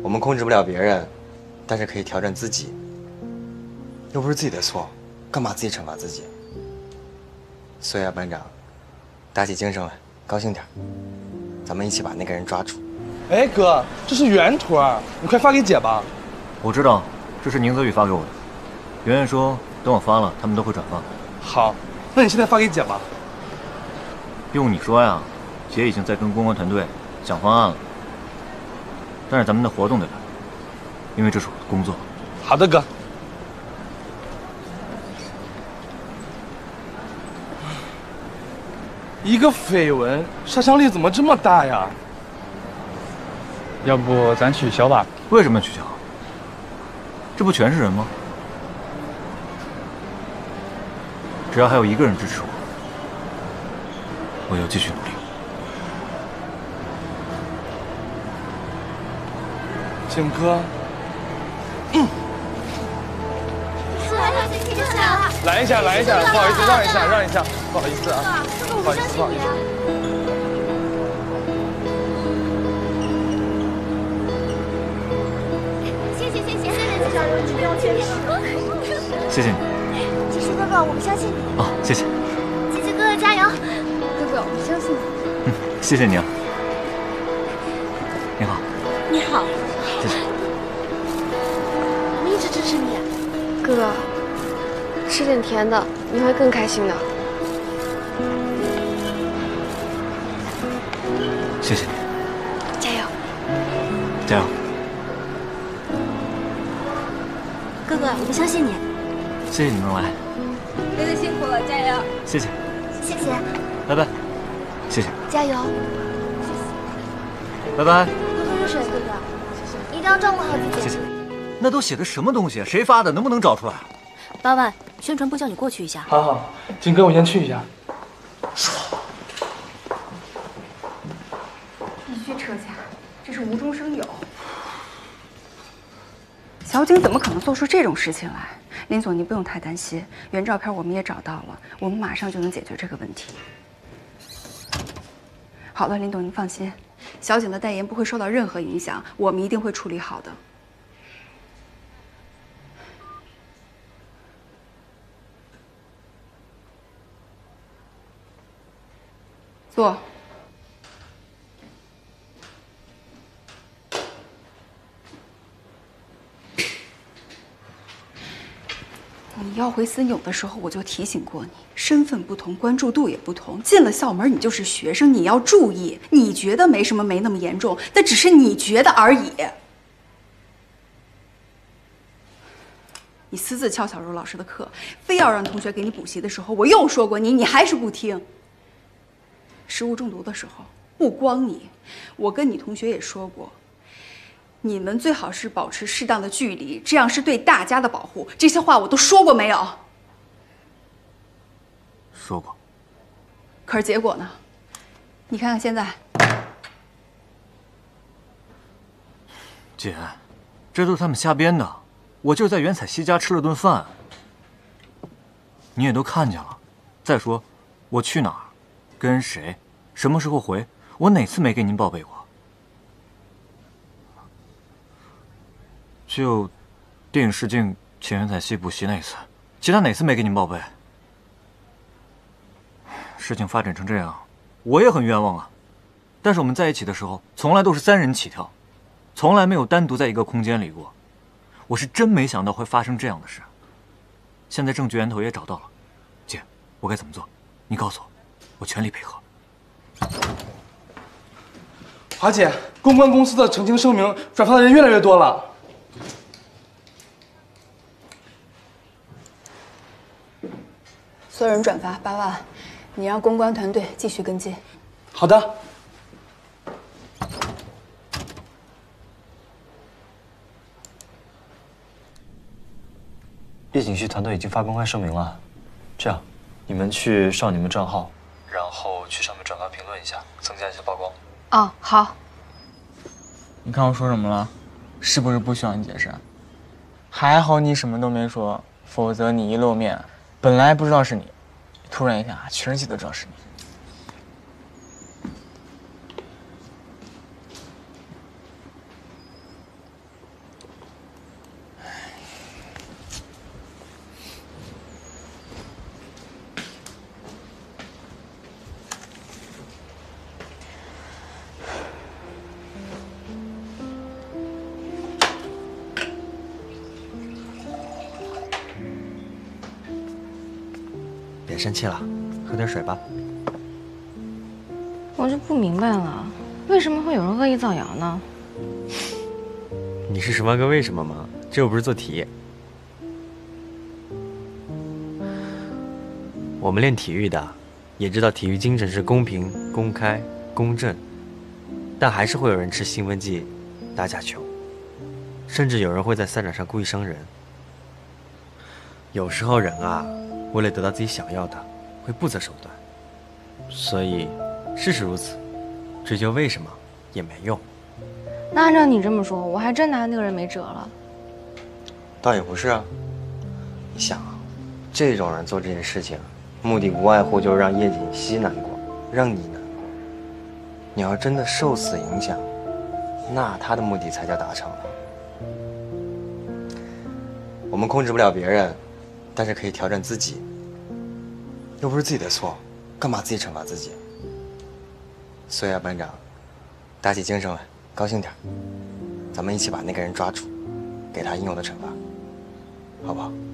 我们控制不了别人，但是可以调整自己。又不是自己的错，干嘛自己惩罚自己？所以啊，班长，打起精神来，高兴点，咱们一起把那个人抓住。 哎，哥，这是原图啊，你快发给姐吧。 我知道，这是宁泽宇发给我的。圆圆说，等我发了，他们都会转发。 好，那你现在发给姐吧。 用你说呀，姐已经在跟公关团队想方案了。但是咱们的活动得来，因为这是我的工作。 好的，哥。一个绯闻杀伤力怎么这么大呀？ 要不咱取消吧？ 为什么要取消？这不全是人吗？只要还有一个人支持我，我要继续努力。 景哥，来一下，来一下，不好意思，让一下，让一下，不好意思啊，不好意思，不好意思。 谢谢，谢谢，谢谢加油，一定要坚持。 谢谢你。 继续哥哥，我们相信你。 哦，谢谢。 姐姐哥哥加油，哥哥，我们相信你。 谢谢你啊。你好。 你好。 谢谢。 我们一直支持你。 哥哥，吃点甜的，你会更开心的。 谢谢你。 加油。 加油。 哥哥，我们相信你。 谢谢你们来。 哥哥辛苦了，加油。 谢谢。 谢谢。 拜拜。谢谢。 加油。 拜拜。 多喝热水，哥哥。谢谢。一定要照顾好自己。 谢谢。那都写的什么东西？谁发的？能不能找出来 8万，宣传部叫你过去一下。 好好，景哥，我先去一下。 必须撤下，这是无中生有。小景怎么可能做出这种事情来？林总，你不用太担心，原照片我们也找到了，我们马上就能解决这个问题。好了，林总，您放心，小景的代言不会受到任何影响，我们一定会处理好的。坐。你要回森永的时候，我就提醒过你，身份不同，关注度也不同。进了校门，你就是学生，你要注意。你觉得没什么，没那么严重，那只是你觉得而已。你私自翘小柔老师的课，非要让同学给你补习的时候，我又说过你，你还是不听。食物中毒的时候，不光你，我跟你同学也说过，你们最好是保持适当的距离，这样是对大家的保护。这些话我都说过没有？ 说过。 可是结果呢？你看看现在。 姐，这都是他们瞎编的。我就是在袁彩希家吃了顿饭，你也都看见了。再说，我去哪儿，跟谁，什么时候回，我哪次没给您报备过？就电影试镜请袁彩希补习那次，其他哪次没给您报备？事情发展成这样，我也很冤枉啊。但是我们在一起的时候，从来都是3人起跳，从来没有单独在一个空间里过。我是真没想到会发生这样的事。现在证据源头也找到了，姐，我该怎么做？你告诉我，我全力配合。 华姐，公关公司的澄清声明转发的人越来越多了。 所有人转发8万，你让公关团队继续跟进。 好的。 叶景旭团队已经发公开声明了，这样，你们去上你们账号，然后去上面转发评论一下，增加一些曝光。 哦，好。 你看我说什么了？是不是不需要你解释？还好你什么都没说，否则你一露面，本来不知道是你，突然一下全世界都知道是你。 生气了，喝点水吧。 我就不明白了，为什么会有人恶意造谣呢？ 你是十万个为什么吗？这又不是做题。我们练体育的，也知道体育精神是公平、公开、公正，但还是会有人吃兴奋剂、打假球，甚至有人会在赛场上故意伤人。有时候人啊，为了得到自己想要的，会不择手段。所以，事实如此，追究为什么也没用。 那按照你这么说，我还真拿那个人没辙了。 倒也不是啊。你想啊，这种人做这件事情，目的无外乎就是让叶锦熙难过，让你难过。你要真的受此影响，那他的目的才叫达成了。我们控制不了别人，但是可以调整自己。又不是自己的错，干嘛自己惩罚自己？所以啊，班长，打起精神来，高兴点，咱们一起把那个人抓住，给他应有的惩罚，好不好？